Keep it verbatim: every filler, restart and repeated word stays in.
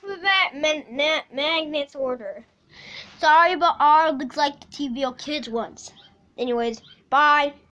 alphabet man ma magnets order. Sorry, but R looks like the T V O Kids ones. Anyways, bye.